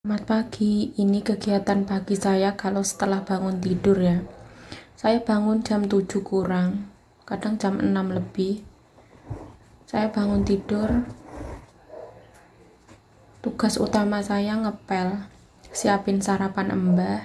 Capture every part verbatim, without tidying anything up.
Selamat pagi, ini kegiatan pagi saya kalau setelah bangun tidur ya. Saya bangun jam tujuh kurang, kadang jam enam lebih. Saya bangun tidur, tugas utama saya ngepel, siapin sarapan Mbah.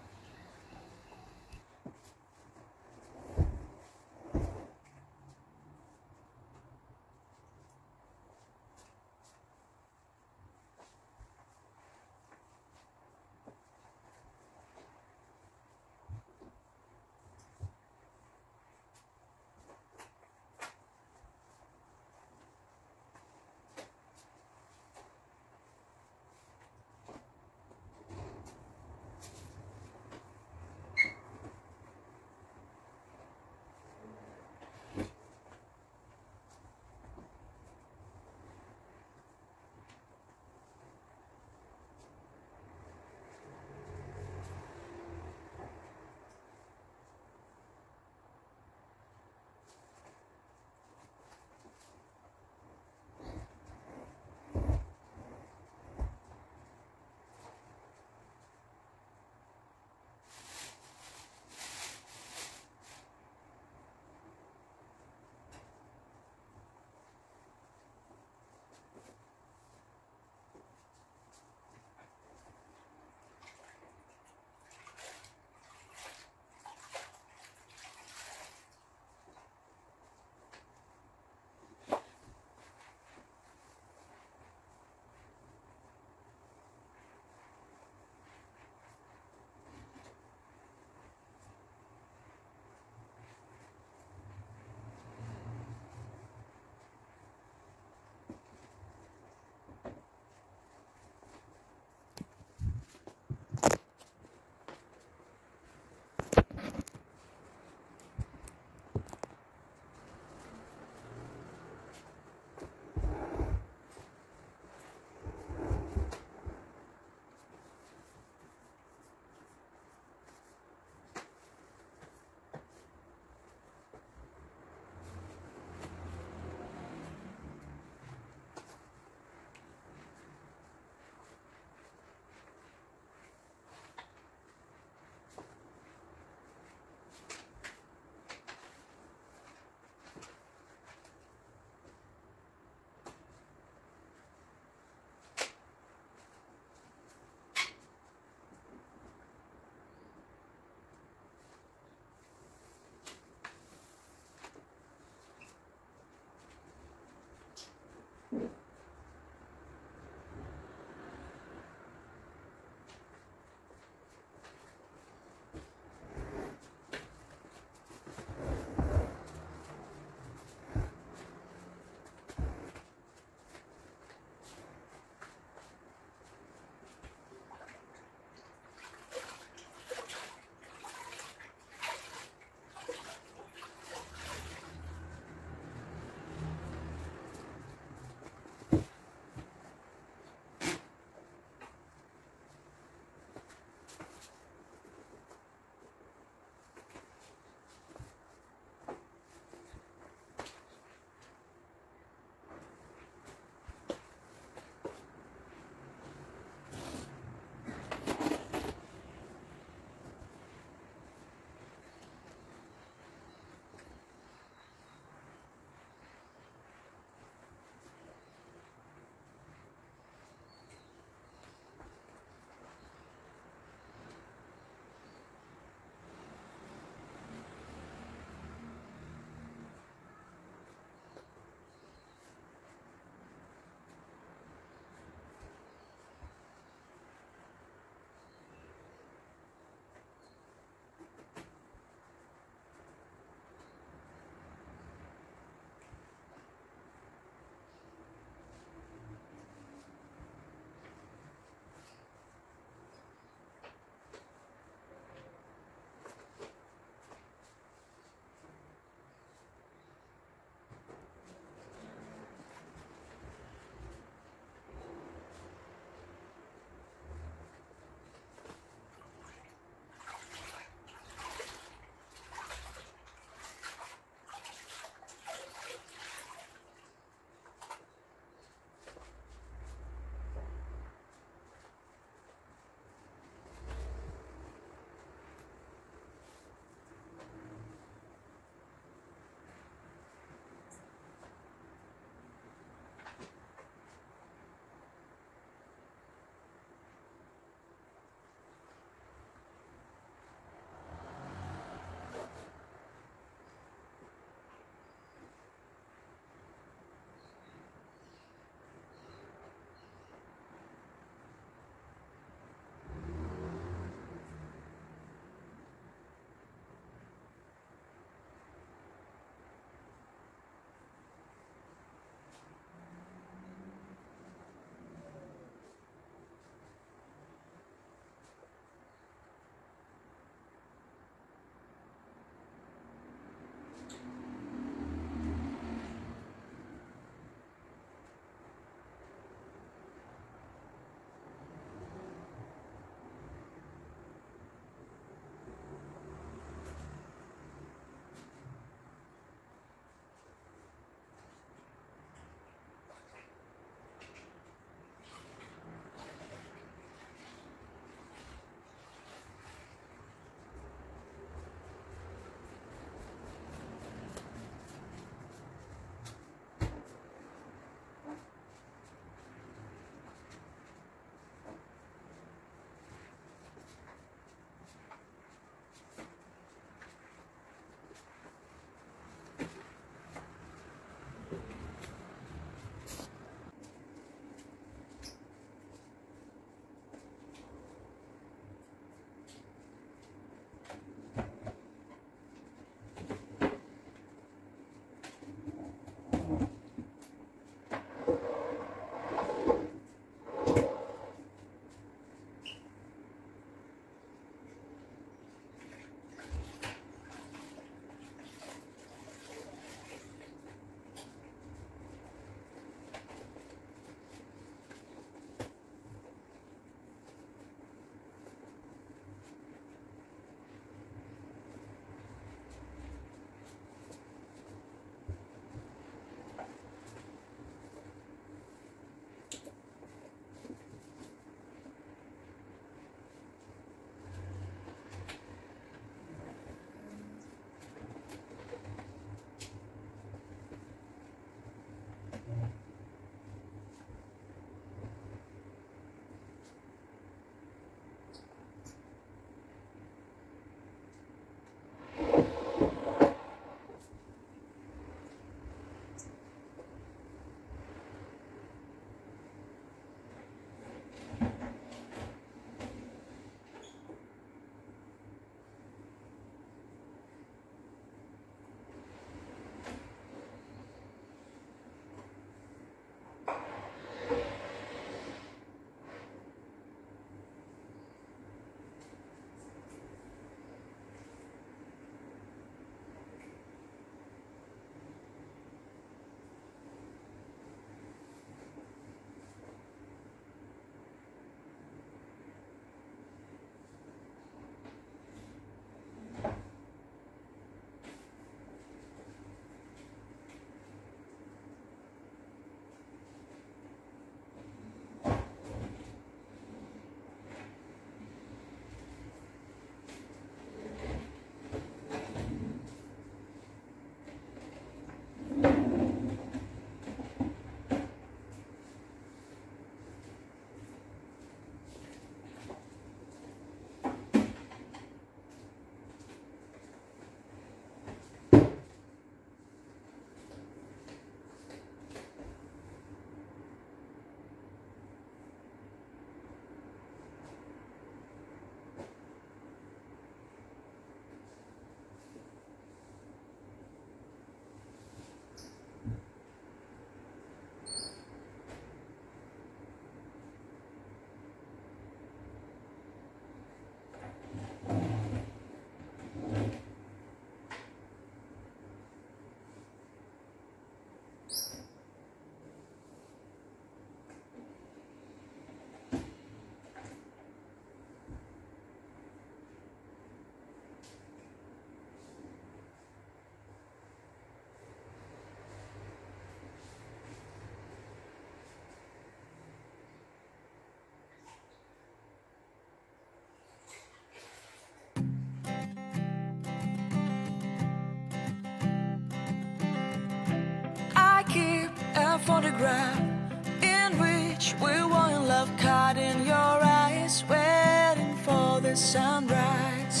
photograph in which we were in love, caught in your eyes, waiting for the sunrise.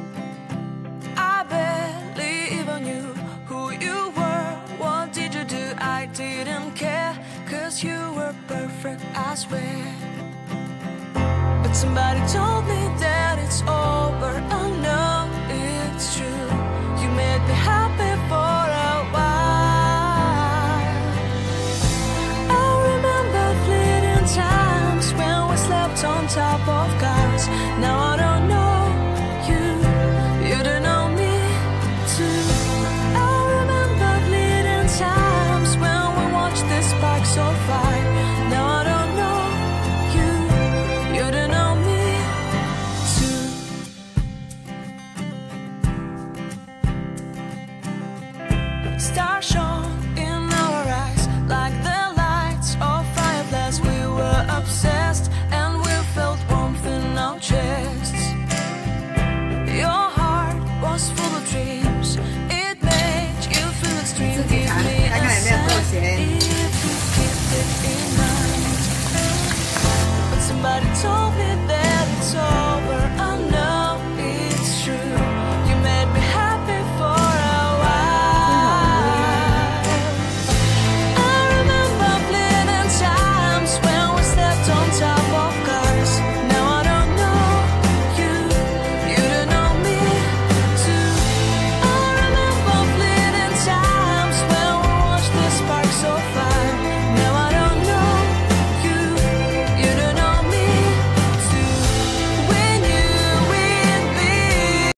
I barely even knew who you were. What did you do? I didn't care, 'cause you were perfect, I swear. But somebody told me that it's over. I know it's true. You made me happy for a while. I remember fleeting times when we slept on top of cars. Now I don't know you, you don't know me too. I remember fleeting times when we watched the sparks of fire. Now I don't know you, you don't know me too. Stars shone in our eyes like the lights of fireflies. We were obsessed and we felt warmth in our chests. Your heart was full of dreams. It made you feel extreme. Give me a sign if you keep it in mind. But somebody told me that it's all